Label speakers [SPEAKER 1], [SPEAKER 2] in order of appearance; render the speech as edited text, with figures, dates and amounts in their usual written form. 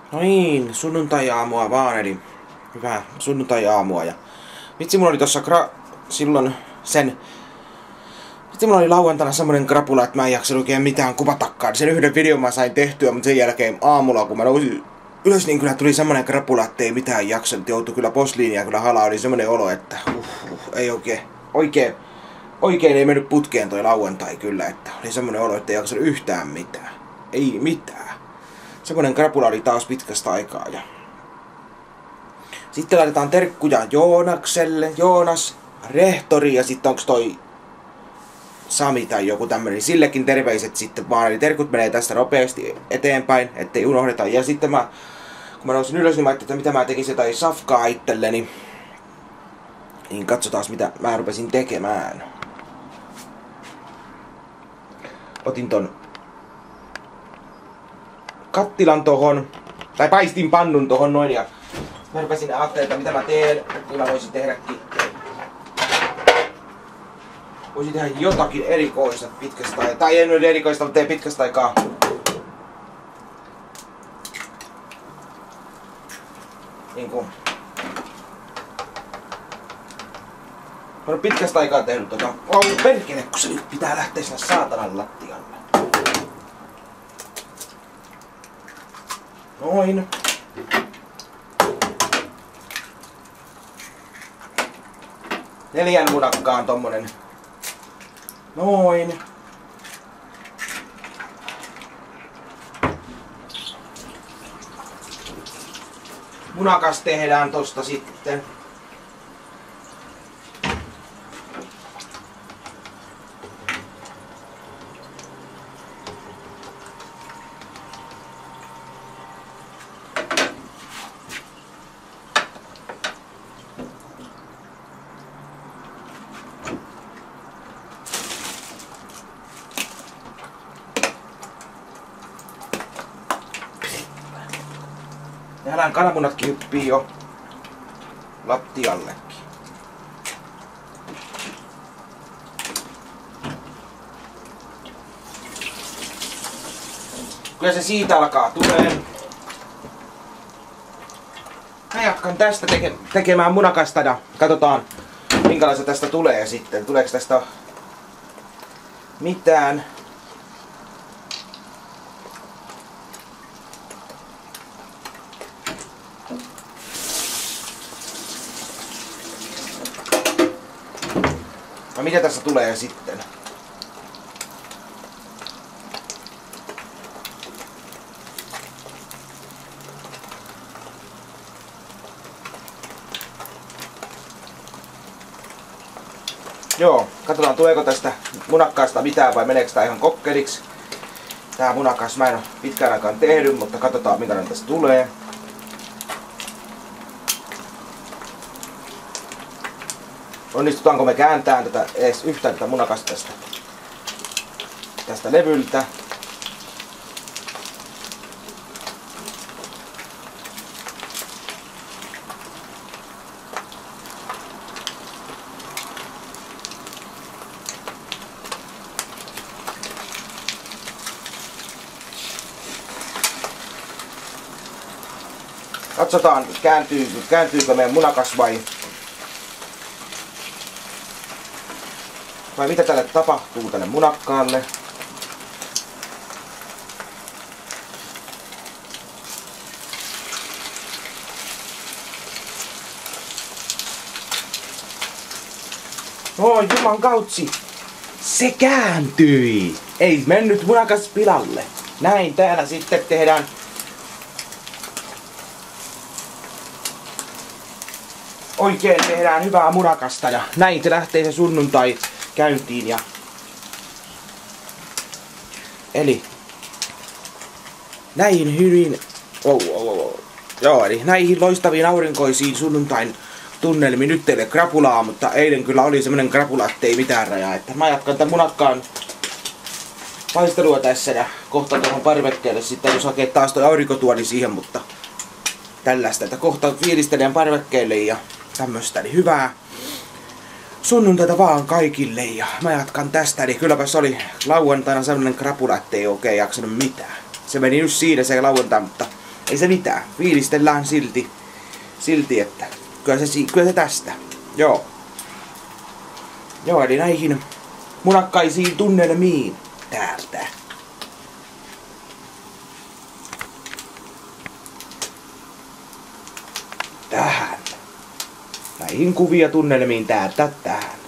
[SPEAKER 1] No niin, sunnuntai-aamua vaan, eli hyvää sunnuntai-aamua. Ja vitsi, mulla oli tossa silloin vitsi, mulla oli lauantaina semmonen krapula, että mä en jaksa oikein mitään kuvatakkaan. Sen yhden videon mä sain tehtyä, mutta sen jälkeen aamulla, kun mä nousin ylös, niin kyllä tuli semmonen krapula, että ei mitään jaksanut. Joutui kyllä postliinia kyllä halaa. Oli semmonen olo, että ei oikein ei mennyt putkeen toi lauantai kyllä, että oli semmonen olo, että ei jaksanut yhtään mitään. Ei mitään. Semmonen krapula oli taas pitkästä aikaa. Ja sitten laitetaan terkkuja Joonakselle. Joonas, rehtori ja sitten onks toi Sami tai joku tämmönen. Sillekin terveiset sitten vaan. Eli terkut menee tästä nopeasti eteenpäin, ettei unohdeta. Ja sitten kun mä nousin ylös, niin mä ajattelin, että mitä mä tekisin jotain safkaa itselleni. Niin katsotaan mitä mä rupesin tekemään. Otin ton kattilan tohon, tai paistin pannun tohon noin, ja mä rupesin ajattelemaan, että mitä mä teen, niin mä voisin tehdäkin. Voisin tehdä jotakin erikoista pitkästä aikaa, tai ei nyt erikoista, mutta teen pitkästä aikaa. Niinku. Mä oon pitkästä aikaa tehnyt perkele, kun se nyt pitää lähteä sinne saatanan lattialle. Noin. Neljän munakkaan tommonen. Noin. Munakas tehdään tosta sitten. Nähdään kananmunatkin hyppii jo lattiallekin. Kyllä se siitä alkaa tulee. Mä jatkan tästä tekemään munakasta ja katsotaan minkälaista tästä tulee sitten. Tuleeko tästä mitään? No mitä tässä tulee sitten? Joo, katsotaan tuleeko tästä munakkaasta mitään vai meneekö tää ihan kokkeliksi. Tää munakas mä en oo pitkään aikaan tehnyt, mutta katsotaan minkälainen tästä tulee. Onnistutaanko me kääntämään tätä edes yhtään tätä munakasta tästä levyltä. Katsotaan kääntyykö meidän munakas vai mitä tälle tapahtuu tälle munakkaalle. Oi juman kautsi! Se kääntyi! Ei mennyt munakas pilalle. Näin täällä sitten tehdään. Oikein tehdään hyvää munakasta ja näin se lähtee se sunnuntai käyntiin ja eli näihin hyvin joo, eli näihin loistaviin aurinkoisiin sunnuntain tunnelmiin nyt teille krapulaa, mutta eilen kyllä oli semmonen krapula, ettei mitään rajaa, että mä jatkan tämän munakkaan paistelua tässä ja kohta tuohon parvekkeelle sitten jos hakee taas toi aurinkotuoli siihen, mutta tällaista, että kohta fiilistelen parvekkeelle ja tämmöstä, eli hyvää sunnuntaita vaan kaikille ja mä jatkan tästä, eli kylläpä se oli lauantaina sellainen krapula, ettei oikein jaksanut mitään. Se meni just siinä se lauantai, mutta ei se mitään. Fiilistellään silti, että kyllä se tästä. Joo. Joo, eli näihin munakkaisiin tunnelmiin täältä. Tähän. Näihin kuvia tunnelmiin täältä tähän.